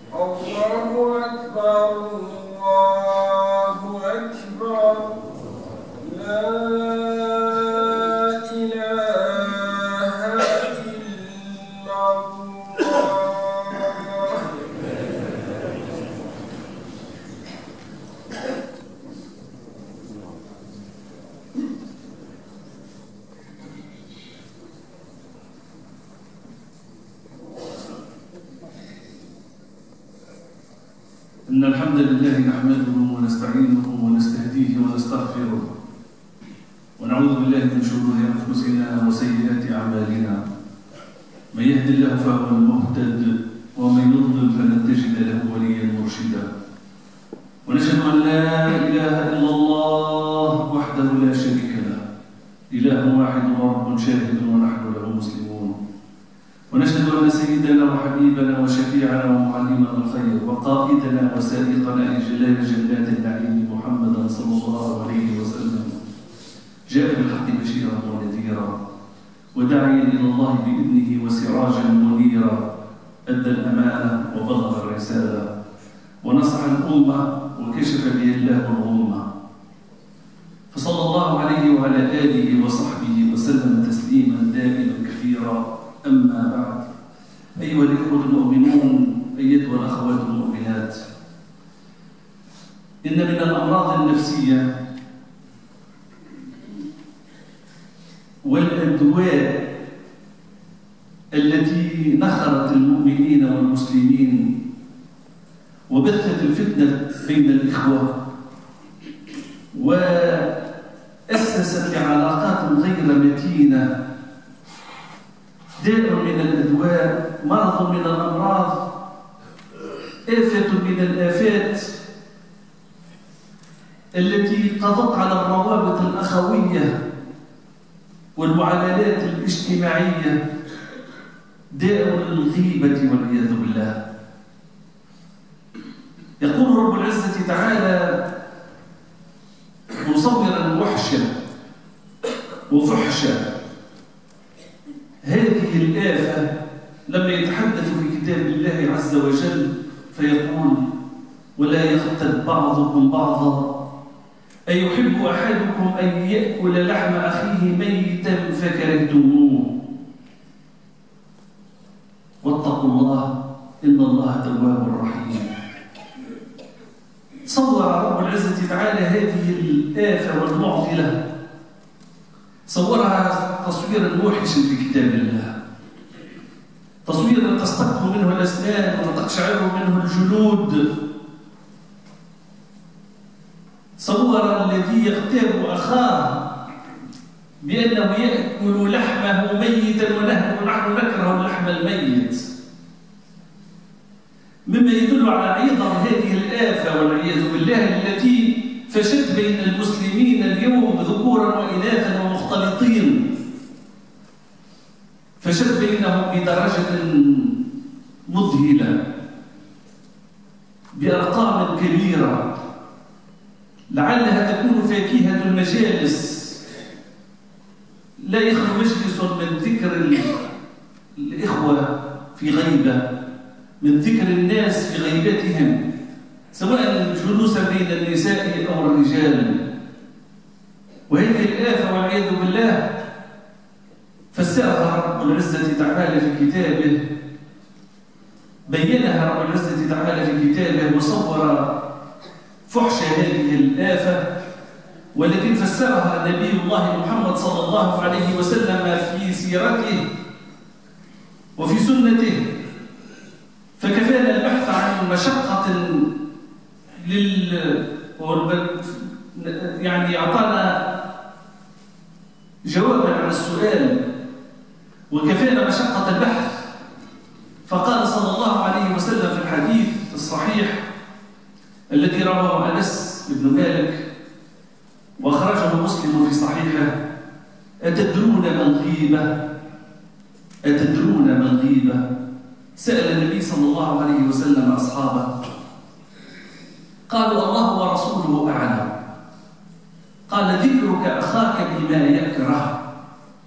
الله أكبر الله أكبر لا إله إلا الله. إن الحمد لله نحمده ونستعينه ونستهديه ونستغفره ونعوذ بالله من شرور أنفسنا وسيئات أعمالنا. من يهد الله فهو المهتد ومن يضلل فلن تجد له وليا مرشدا. ونشهد أن لا إله إلا الله وحده لا شريك له، إله واحد ورب شاهد ونحن له مسلمون. ونشهد أن سيدنا وحبيبنا وشفيعنا ومعلمنا الخير وقائدنا وسائقنا إجلال جنات النعيم محمدا صلى الله عليه وسلم جاء بالحق بشيرا ونذيرا وداعيا إلى الله بإذنه وسراجا منيرا، أدى الأمانة وبلغ الرسالة ونصح الأمة وكشف به الله الغمة، فصلى الله عليه وعلى آله وصحبه وسلم تسليما دائما كثيرا. أما بعد، أيها الإخوة المؤمنون، أيتها الأخوات المؤمنات، إن من الأمراض النفسية والأدواء التي نخرت المؤمنين والمسلمين وبثت الفتنة بين الإخوة وأسست لعلاقات غير متينة، داء من الأدواء، مرض من الأمراض، آفة من الآفات التي قضت على الروابط الأخوية والمعاملات الاجتماعية، داء الغيبة والعياذ بالله. يقول رب العزة تعالى مصورا وحشا وفحشا هذه الآفة لما يتحدث في كتاب الله عز وجل فيقول: ولا يغتب بعضكم بعضا أيحب أحدكم أن يأكل لحم أخيه ميتا فكرهتموه واتقوا الله إن الله تواب رحيم. صور رب العزة تعالى هذه الآفة والمعضلة، صورها تصويرا موحشا في كتاب الله، تصويرا تستقر منه الأسنان وتقشعر منه الجلود. صور الذي يغتاب أخاه بأنه يأكل لحمه ميتا ونحن نكره اللحم الميت، مما يدل على عظم هذه الآفة والعياذ بالله التي فشت بين المسلمين اليوم ذكورا وإناثا ومختلطين، فشت بينهم بدرجة مذهلة بأرقام كبيرة، لعلها تكون فاكهة المجالس. لا يخلو مجلس من ذكر الإخوة في غيبة، من ذكر الناس في غيبتهم، سواء جلوسا بين النساء أو الرجال. وهذه الآفة والعياذ بالله فسرها رب العزة تعالى في كتابه، بينها رب العزة تعالى في كتابه وصور فحش هذه الآفة، ولكن فسرها نبي الله محمد صلى الله عليه وسلم في سيرته وفي سنته، فكفانا البحث عن مشقة يعني أعطانا جوابا عن السؤال، وكفانا مشقة البحث. فقال صلى الله عليه وسلم في الحديث الصحيح الذي رواه أنس بن مالك وأخرجه مسلم في صحيحه: أتدرون ما الغيبة؟ أتدرون ما الغيبة؟ سأل النبي صلى الله عليه وسلم أصحابه، قالوا: الله ورسوله أعلم. قال: ذكرك أخاك بما يكره.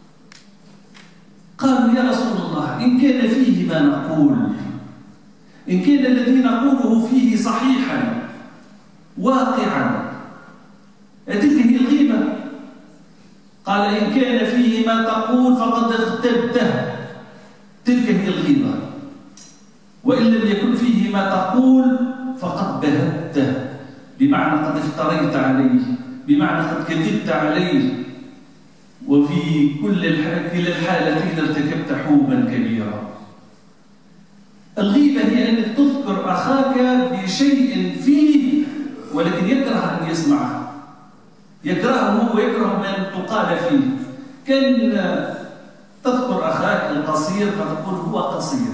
قالوا: يا رسول الله، إن كان فيه ما نقول، إن كان الذي نقوله فيه صحيحا واقعا تلك هي الغيبة. قال إن كان فيه ما تقول فقد اغتبته، تلك هي الغيبة. وإن لم يكن فيه ما تقول فقد بهته، بمعنى قد افتريت عليه، بمعنى قد كذبت عليه، وفي كلا الحالتين ارتكبت حوبا كبيرا. الغيبة هي أنك تذكر أخاك بشيء فيه ولكن يكره أن يسمعه، يكرهه ويكره من تقال فيه. كان تذكر أخاك القصير فتقول هو قصير،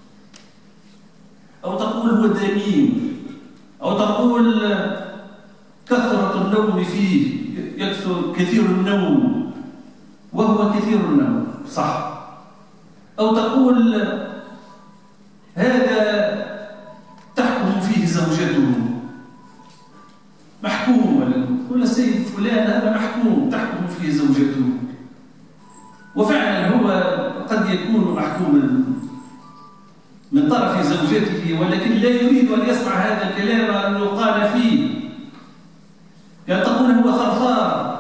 أو تقول هو دميم، أو تقول كثرة النوم فيه، يكثر كثير النوم وهو كثير النوم، صح. أو تقول هذا تحكم فيه زوجته، محكوم، ولا السيد فلان هذا محكوم تحكم فيه زوجته. وفعلا هو قد يكون محكوما من طرف زوجته، ولكن لا يريد أن يسمع هذا الكلام أن يقال فيه. كان تقول هو ثرثار،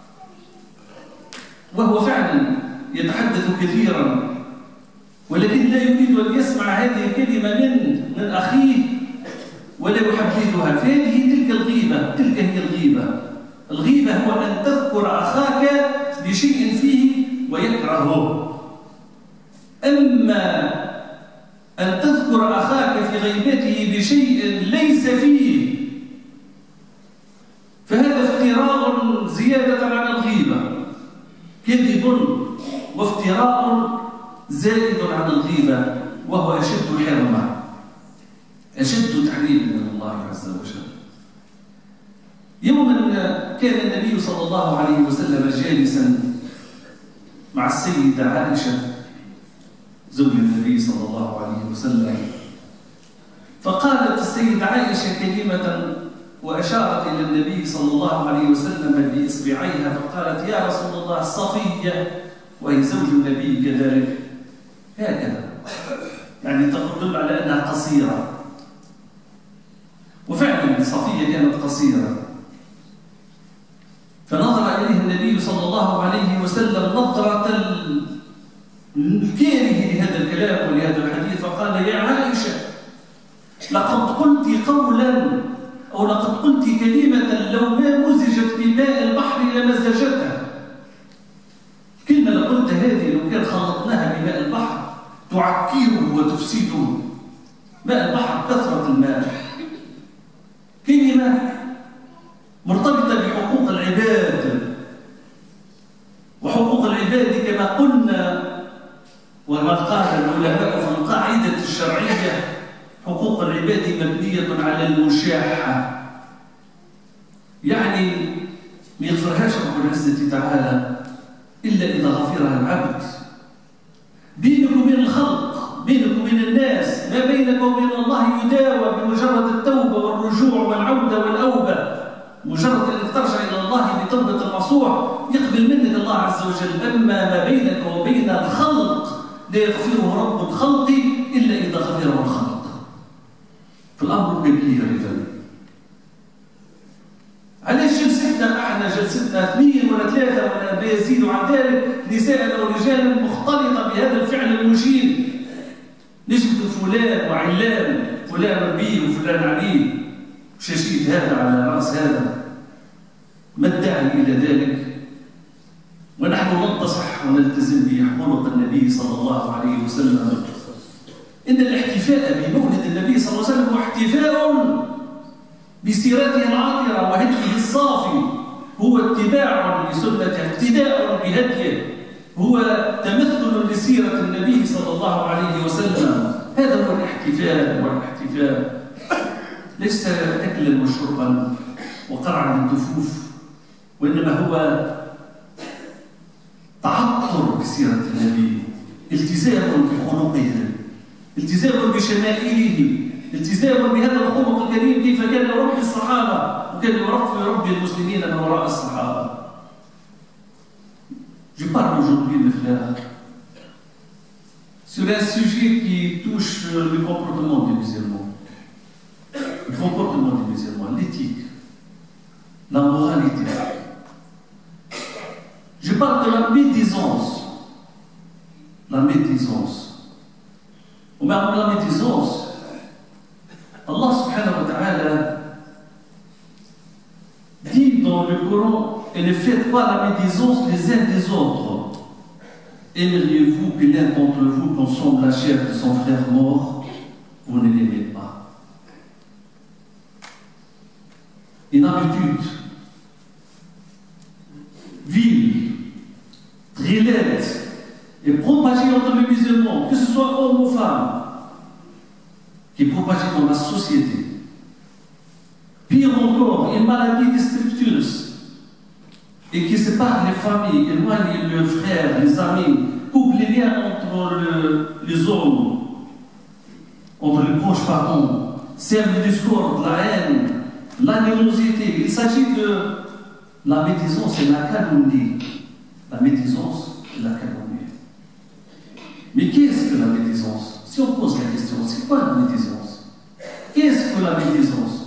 وهو فعلا يتحدث كثيرا، ولكن لا يريد أن يسمع هذه الكلمة من أخيه ولا يحدثها. فهذه تلك الغيبة، تلك هي الغيبة. الغيبة هو أن تذكر أخاك بشيء فيه ويكرهه. أما أن تذكر أخاك في غيبته بشيء ليس فيه فهذا افتراء زيادة عن الغيبة، كذب وافتراء زائد عن الغيبة، وهو أشد حرمة، أشد تحريما من الله عز وجل. يوما كان النبي صلى الله عليه وسلم جالسا مع السيدة عائشة زوج النبي صلى الله عليه وسلم، فقالت السيدة عائشة كلمة وأشارت إلى النبي صلى الله عليه وسلم بإصبعيها فقالت يا رسول الله صفية، وهي زوج النبي كذلك، هكذا يعني تدل على أنها قصيرة. وفعلا صفية كانت قصيرة، فنظر إليه النبي صلى الله عليه وسلم نظرة الكاره لهذا الكلام ولهذا الحديث، فقال يا عائشة لقد قلت قولا أو لقد قلت كلمة لو ما مزجت بماء البحر لمزجتها. كلمة لو قلت هذه لو كان خلطناها بماء البحر تعكره وتفسده. ماء البحر كثرة الماء، كلمة مرتبطة بحقوق العباد، وحقوق العباد كما قلنا وما قال العلماء في القاعدة الشرعية حقوق العباد مبنية على المشاحة، يعني ما يغفرهاش رب العزة تعالى إلا إذا غفرها العبد. بينك وبين الخلق، بينك وبين الناس، ما بينك وبين الله يداوى بمجرد التوبة والرجوع والعودة والأوبة. مجرد أنك ترجع إلى الله بتوبة النصوح يقبل منك الله عز وجل. أما ما بينك وبين الخلق لا يغفره رب الخلق إلا إذا غفره الخلق. فالأمر كبير إذن. علاش جلستنا احنا جلستنا 2 ولا 3 ولا ما يزيد عن ذلك نساء ورجالا مختلطة بهذا الفعل المشين. نجد فلان وعلان، فلان ربي وفلان علي، شاشيد هذا على رأس هذا. ما الداعي إلى ذلك؟ ونحن ننتصح ونلتزم بخلق النبي صلى الله عليه وسلم. إن الاحتفاء بمولد النبي صلى الله عليه وسلم هو احتفاء بسيرته العطرة وهديه الصافي، هو اتباع لسنته، اقتداء بهديه، هو تمثل لسيرة النبي صلى الله عليه وسلم. هذا هو الاحتفاء، والاحتفاء ليس أكلا وشربا وقرعا الدفوف، وإنما هو تعطر بسيرة النبي، التزام بخلقه، التزام بشمائله، التزام بهذا الخلق الكريم. كيف كان يربي الصحابة وكان يربي المسلمين من وراء الصحابة. Je parle aujourd'hui de frères. sur un sujet qui touche le comportement des musulmans. Le comportement des musulmans, l'éthique, la moralité. Je parle de la médisance. La médisance. Au même la médisance, Allah subhanahu wa ta'ala dit dans le Coran, et ne faites pas la médisance les uns des autres. Aimeriez-vous que l'un d'entre vous consomme la chair de son frère mort? Vous ne l'aimez pas. Une habitude vile, très laide et propagée entre les musulmans, que ce soit hommes ou femmes, qui est propagée dans la société. Pire encore, une maladie destructrice et qui sépare les familles, éloigne les frères, les amis, coupe les liens entre les hommes, entre les proches parents, sème le discorde, la haine, l'animosité. Il s'agit de la médisance et la calomnie. La médisance et la calomnie. Mais qu'est-ce que la médisance? Si on pose la question, c'est quoi la médisance? Qu'est-ce que la médisance?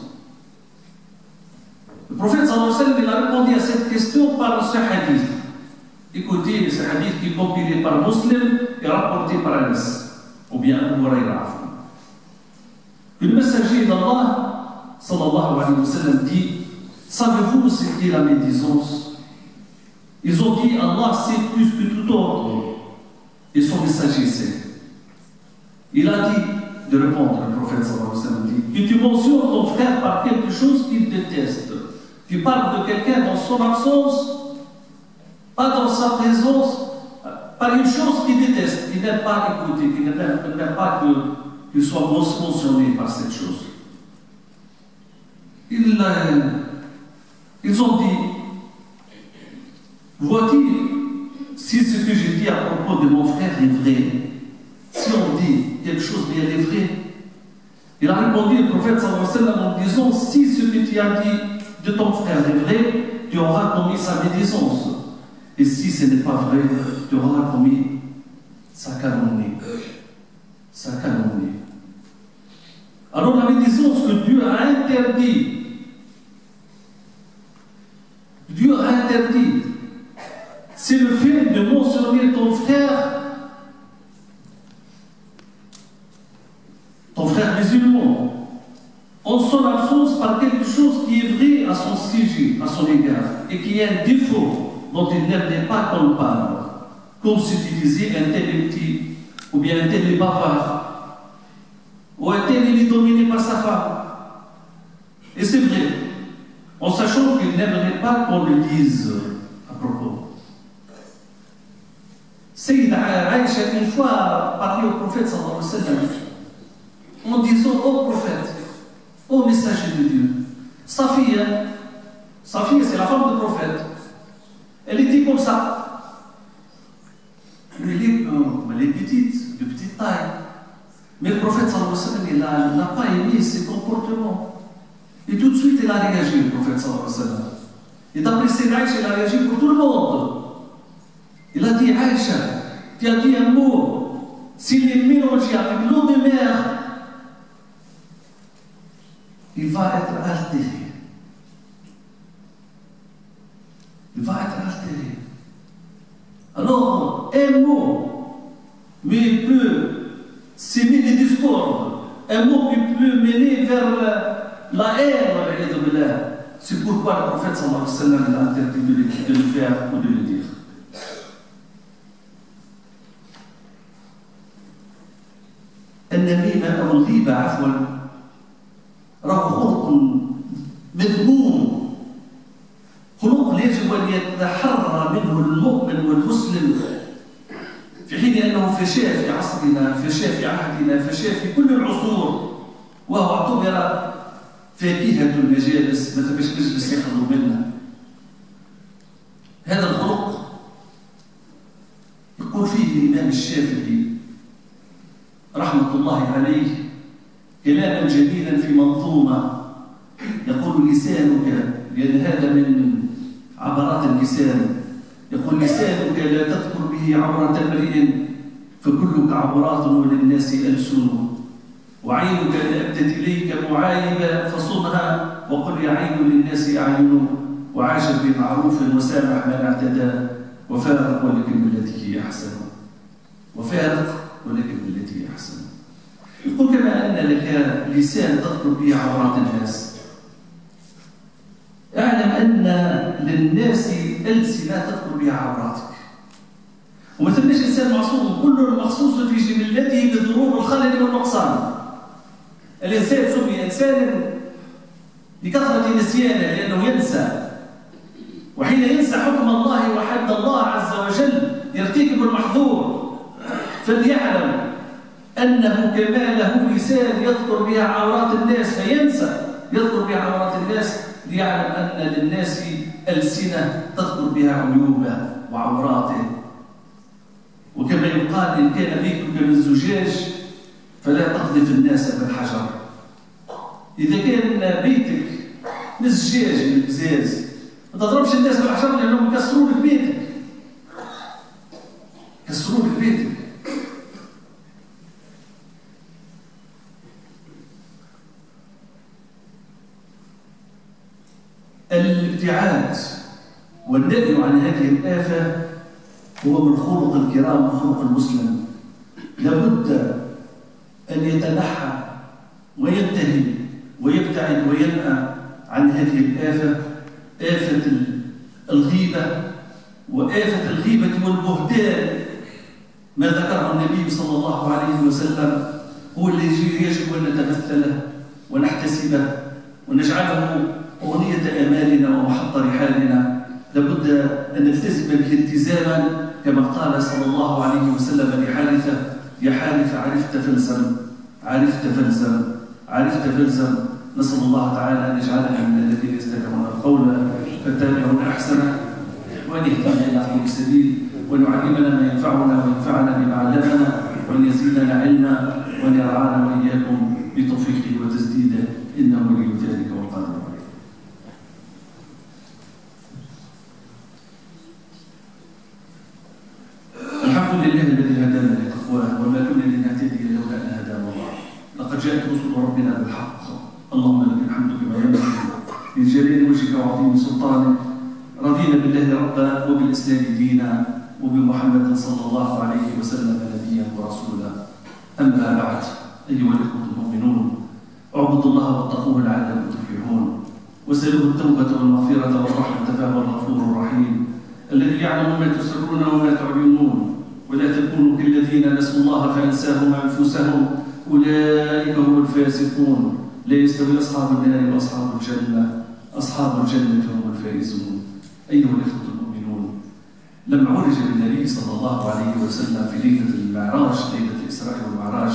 Le prophète sallallahu alayhi wa sallam, il a répondu à cette question par ce hadith. Écoutez, ce hadith qui est compilé par Muslim et rapporté par Anas, ou bien Abu Huraira. Le messager d'Allah sallallahu alayhi wa sallam dit: savez-vous ce qu'est la médisance? Ils ont dit: Allah sait plus que tout autre. Et son messager sait. Il a dit de répondre, le prophète sallallahu alayhi wa sallam dit: que tu mentionnes ton frère par quelque chose qu'il déteste. Tu parles de quelqu'un dans son absence, pas dans sa présence, par une chose qu'il déteste, qu'il n'aime pas écouter, qu'il n'aime pas qu'il soit mentionné par cette chose. Ils ont dit: vois-tu si ce que j'ai dit à propos de mon frère est vrai? Si on dit quelque chose, mais elle est vraie. Il a répondu, le prophète sallallahu alayhi wa sallam, en disant: si ce que tu as dit de ton frère est vrai, tu auras commis sa médisance. Et si ce n'est pas vrai, tu auras commis sa calomnie. Sa calomnie. Alors la médisance que Dieu a interdit, c'est le fait de mentionner ton frère musulman, en son absence par quelque chose qui est vrai à son sujet, à son égard, et qui est un défaut dont il n'aimait pas qu'on parle, comme si tu disais un tel est petit, ou bien un tel est bavard, ou un tel il est dominé par sa femme. Et c'est vrai, en sachant qu'il n'aimerait pas qu'on le dise à propos. Sayyida Aïcha une fois a parlé au prophète sallallahu alayhi wa sallam en disant: ô prophète, ô messager de Dieu, sa fille c'est la femme du prophète, elle était comme ça. Elle est petite, de petite taille. Mais le prophète sallallahu alayhi wa sallam, il n'a pas aimé ses comportements. Et tout de suite, il a réagi, le prophète sallallahu alayhi wa sallam. Et d'après ses Aïcha, il a réagi pour tout le monde. Il a dit: Aïcha, tu as dit un mot, s'il est mélangé avec l'eau de mer, il va être altéré. Il va être altéré. Alors, un mot, mais il peut s'aimer les discordes, un mot qui peut mener vers la haine. C'est pourquoi le prophète sallallahu alayhi wa sallam a interdit de le faire ou de le dire. النميمة أو الغيبة عفوا راه خلق مذموم، خلق يجب أن يتحرر منه المؤمن والمسلم، في حين أنه فشاء في عصرنا، فشاء في عهدنا، فشاء في كل العصور، وهو اعتبر فاكهة المجالس، ما تبقاش مجلس يخرج منها. هذا الخلق يقول فيه الإمام الشافعي رحمة الله عليه كلاما جميلا في منظومة، يقول: لسانك، لأن هذا من عبرات اللسان، يقول: لسانك لا تذكر به عورة امرئ فكلك عورات وللناس ألسن، وعينك أبدت إليك معايبة فصنها، وقل يا عين للناس أعين، وعاشر بمعروف وسامح من اعتدى، وفارق ولكن بالتي هي أحسن، وفارق ولكن بالتي هي أحسن. يقول كما أن لك لسان تذكر به عورات الناس، اعلم أن للناس ألسنة تذكر بها عوراتك، وما ثماش إنسان معصوم، كل مخصوص في جبلته بذنوب الخلل والنقصان. الإنسان سمي إنسانا لكثرة نسيانه لأنه ينسى، وحين ينسى حكم الله وحد الله عز وجل يرتكب المحظور، فليعلم أنه كما له لسان يذكر بها عورات الناس فينسى يذكر بها عورات الناس، ليعلم أن للناس ألسنة تذكر بها عيوبه وعوراته. وكما يقال إن كان بيتك من زجاج فلا تقذف الناس بالحجر. إذا كان بيتك من زجاج من البزاز ما تضربش الناس بالحجر، لأنهم يكسروا لك بيتك، يكسروا لك بيتك. الابتعاد والنهي عن هذه الآفة هو من خلق الكرام وخلق المسلم. لابد أن يتنحى وينتهي ويبتعد وينأى عن هذه الآفة، آفة الغيبة، وآفة الغيبة والبهتان. ما ذكره النبي صلى الله عليه وسلم هو الذي يجب أن نتمثله ونحتسبه ونجعله أغنية آمالنا ومحط رحالنا. لابد أن نلتزم به التزاما كما قال صلى الله عليه وسلم لحارثة: يا حارثة عرفت فالزم، عرفت فالزم، عرفت فالزم. نسأل الله تعالى أن يجعلنا من الذين يستمعون القول فاتبعون أحسنه، وأن يهدينا إلى خير السبيل، وأن يعلمنا ما ينفعنا وينفعنا بما علمنا، وأن يزيدنا علما، وأن يرعانا وإياكم بتوفيقه وتسديده، إنه ولي ذلك والقادر عليه. الحمد لله الذي هدانا لتقواه، وما كنا لنهتدي لولا أن هدانا الله. لقد جاءت رسل ربنا بالحق، اللهم لك الحمد كما ينبغي لجلال وجهك وعظيم سلطانك. رضينا بالله ربا وبالإسلام دينا وبمحمد صلى الله عليه وسلم نبيا ورسولا. أما بعد، أيها الإخوة المؤمنون، اعبدوا الله واتقوه لعلكم تفلحون، واسألوه التوبة والمغفرة والرحمة فهو الغفور الرحيم الذي يعلم ما تسرون وما تعلنون. ولا تكونوا كالذين نسوا الله فأنساهم أنفسهم، أولئك هم الفاسقون. لا يستوي أصحاب النار وأصحاب الجنة، أصحاب الجنة هم الفائزون. أيها الإخوة المؤمنون، لما عرج بالنبي صلى الله عليه وسلم في ليلة المعراج، ليلة الإسراء والمعراج،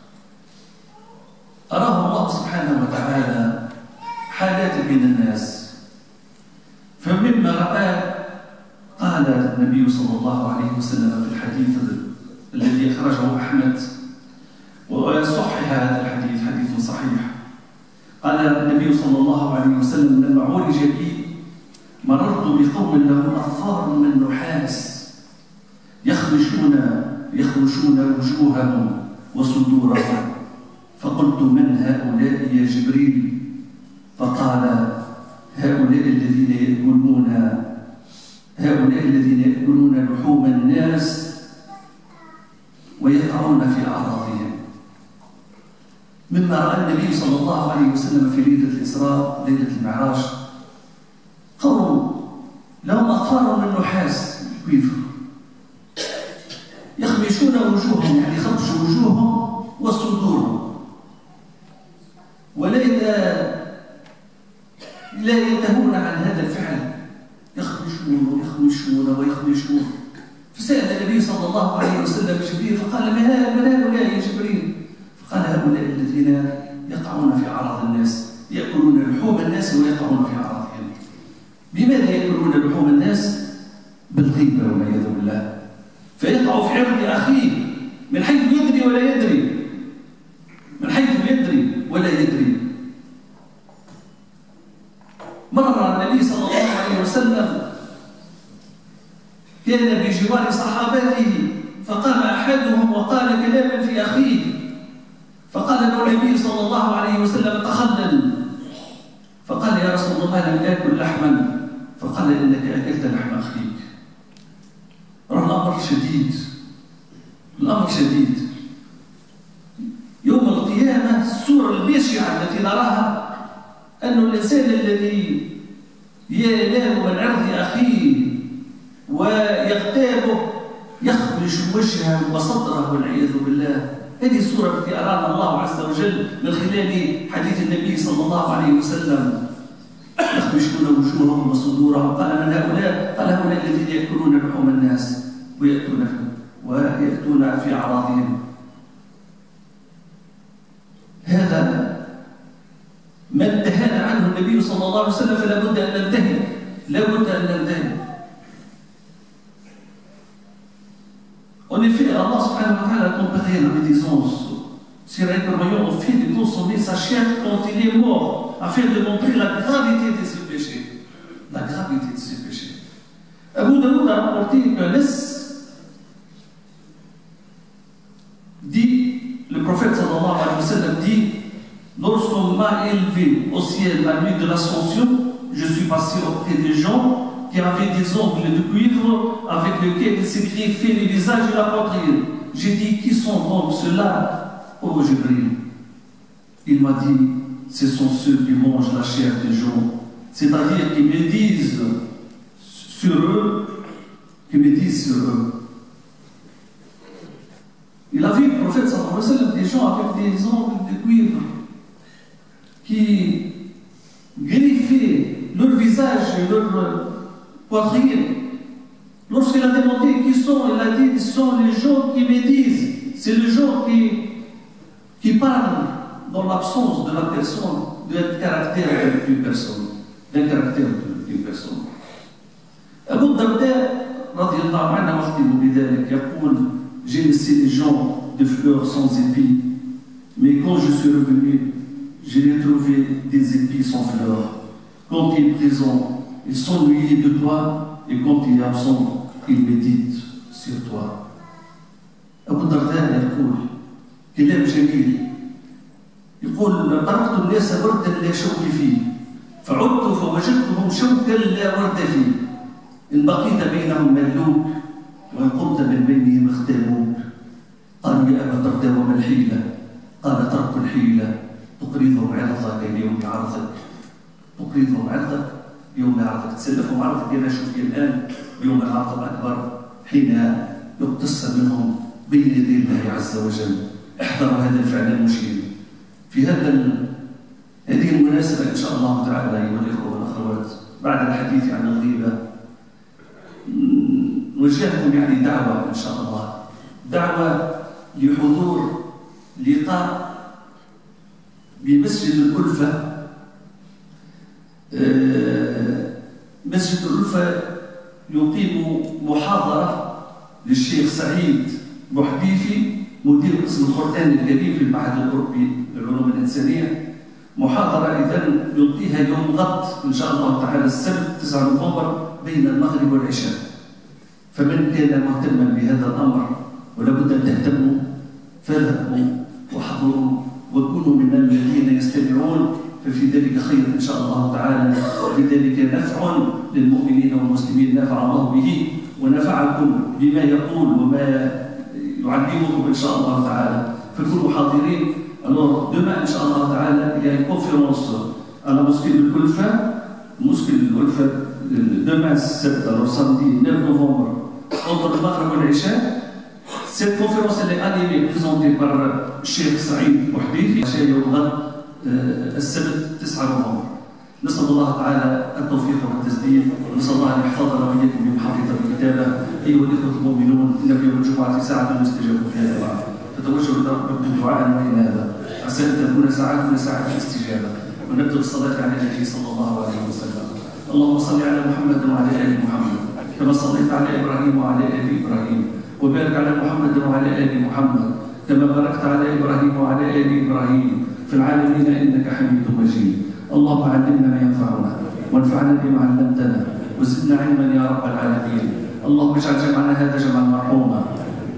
أراه الله سبحانه وتعالى حالات من الناس. فمما رأى قال النبي صلى الله عليه وسلم في الحديث الذي أخرجه أحمد وصحح هذا الحديث، حديث صحيح، قال النبي صلى الله عليه وسلم: لما عرج بي مررت بقوم لهم أظفار من نحاس يخرشون وجوههم وصدورهم، فقلت: من هؤلاء يا جبريل؟ فقال: هؤلاء الذين يأكلون لحوم الناس ويقعون في أعراضهم. مما رأى النبي صلى الله عليه وسلم في ليلة الإسراء، ليلة المعراج، قوم لهم أظفار من نحاس يخمشون وجوههم، يعني خمش وجوههم وصدورهم، ولا ينتهون عن هذا الفعل، يخمشون ويخمشون. فسأل النبي صلى الله عليه وسلم جبريل فقال: من هؤلاء يا جبريل؟ فقال: هؤلاء الذين يقعون في أعراض الناس، يأكلون لحوم الناس ويقعون في أعراضهم. بماذا يأكلون لحوم الناس؟ بالغيبة والعياذ بالله، فيقع في عرض أخيه من حيث يدري ولا يدري، من حيث يدري ولا يدري. مر النبي صلى الله عليه وسلم كان بجوار صحابته فقام أحدهم وقال كلاما في أخيه، فقال له النبي صلى الله عليه وسلم: تخلل. فقال: يا رسول الله لم آكل لحما. فقال: إنك أكلت لحم أخيك. الأمر شديد، الأمر شديد. يوم القيامة الصورة البشعة التي نراها أن الإنسان الذي ينام من عرض أخيه ويغتابه يخرج وجهه وصدره والعياذ بالله. هذه الصورة التي أرانا الله عز وجل من خلال حديث النبي صلى الله عليه وسلم: يخرجون وجوههم وصدورهم. قال: من هؤلاء؟ قال: هؤلاء الذين يأكلون لحوم الناس ويأتون في أعراضهم. هذا ما انتهانا عنه النبي صلى الله عليه وسلم، فلا بد أن ننتهي، لا بد أن ننتهي. En effet, Allah subhanahu wa ta'ala a comparé la médisance sur un croyant au fait de consommer sa chair quand il est mort, afin de montrer la gravité de ce péché. La gravité de ce péché. Abu Daoud a rapporté qu'Anas dit, le prophète sallallahu alayhi wa sallam dit: lorsqu'on m'a élevé au ciel la nuit de l'ascension, je suis passé auprès des gens qui avaient des ongles de cuivre avec lesquels ils se griffaient les visages et la poitrine. J'ai dit: qui sont donc ceux-là, ô Jibril? Il m'a dit: ce sont ceux qui mangent la chair des gens, c'est-à-dire qui médisent sur eux, Il a vu le prophète sallallahu alayhi wa sallam des gens avec des ongles de cuivre qui griffaient leur visage et leur poitrine. Lorsqu'il a demandé qui sont, il a dit: ce sont les gens qui médisent, c'est les gens qui parlent dans l'absence de la personne, d'un caractère d'une personne. Abu Darda radiyallahu anhu يختم بذلك يقول: j'ai laissé les gens de fleurs sans épis, mais quand je suis revenu, j'ai trouvé des épis sans fleurs. Quand il est présent, il s'ennuie de toi, et quand il est absent, il médite sur toi. Abu Darda يقول كلام جميل، يقول: تركت الناس وردا لا شوك فيه، فعدت فوجدتهم شوكا لا ورد فيه. إن بقيت بينهم ملوك، وإن قمت من بينهم اختالوك. قالوا: يا أبا الدرداء وما الحيلة؟ قال: ترك الحيلة تقرضهم عرضك ليوم عرضك. تقرضهم عرضك يوم عرضك، تسلفهم عرضك كما شفت الآن يوم العرض الأكبر، حين يقتص منهم بين يدي الله عز وجل. احذروا هذا الفعل المشين. في هذه المناسبة إن شاء الله تعالى أيها الإخوة والأخوات، بعد الحديث عن الغيبة نوجهكم دعوة إن شاء الله، دعوة لحضور لقاء بمسجد الألفة. مسجد الألفة يقيم محاضرة للشيخ سعيد بوحديفي مدير قسم القرآن الكريم في المعهد الأوروبي للعلوم الإنسانية. محاضرة إذن يلقيها يوم غد إن شاء الله تعالى السبت 9 نوفمبر بين المغرب والعشاء. فمن كان مهتما بهذا الأمر ولابد أن تهتموا فاذهبوا وحضروا وكونوا من الذين يستمعون، ففي ذلك خير إن شاء الله تعالى، وفي ذلك نفع للمؤمنين والمسلمين نفع الله به ونفعكم بما يقول وما يعلمكم إن شاء الله تعالى. فكونوا حاضرين. Alors demain, Inch'Allah Ta'ala, il y a une conférence à la mosquée de Kulfa. Mosquée de Kulfa, demain, alors samedi 9 novembre, entre le Maghreb et l'Isha. Cette conférence, elle est animée, présentée par Cheikh Saïd Bouhdifi, Cheikh Yoghad, السبت 9 نوفمبر. نسأل الله تعالى التوفيق والتسديد، ونسأل الله أن يحفظنا وإياكم بمحافظة الكتابة. أيها الإخوة المؤمنون، إن في يوم الجمعة ساعة يستجاب فيها الدعاء، فتوجهوا إلى ربكم بدعاء وعنابة، عسى أن تكون ساعتنا ساعة الاستجابة. ونبدأ الصلاة على النبي صلى الله عليه وسلم. اللهم صل على محمد وعلى آل محمد كما صليت على إبراهيم وعلى آل إبراهيم، وبارك على محمد وعلى آل محمد كما باركت على إبراهيم وعلى آل إبراهيم في العالمين إنك حميد مجيد. اللهم علمنا ما ينفعنا وانفعنا بما علمتنا وزدنا علما يا رب العالمين. اللهم اجعل جمعنا هذا جمعا مرحوما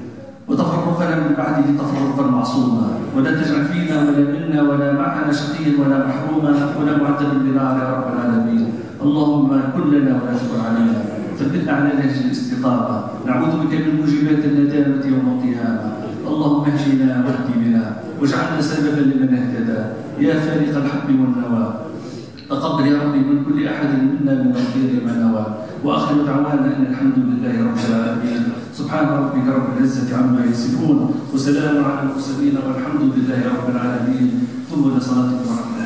وتفرقنا من بعده تفرقا معصوما، ولا تجعل فينا ولا منا ولا معنا شقيا ولا محروما ولا معذبا بنار يا رب العالمين. اللهم كن لنا ولا تكن علينا، ثبتنا على نهج الاستقامة، نعوذ بك من موجبات الندامة يوم القيامة. اللهم اهدنا واهد بنا واجعلنا سببا لمن اهتدى يا فارق الحب والنوى. تقبل يا ربي من كل احد منا من الخير ما نوى. واخر دعوانا ان الحمد لله رب العالمين. سبحان ربك رب العزه عما يصفون وسلام على المرسلين والحمد لله رب العالمين. قوموا لصلاتكم ورحمه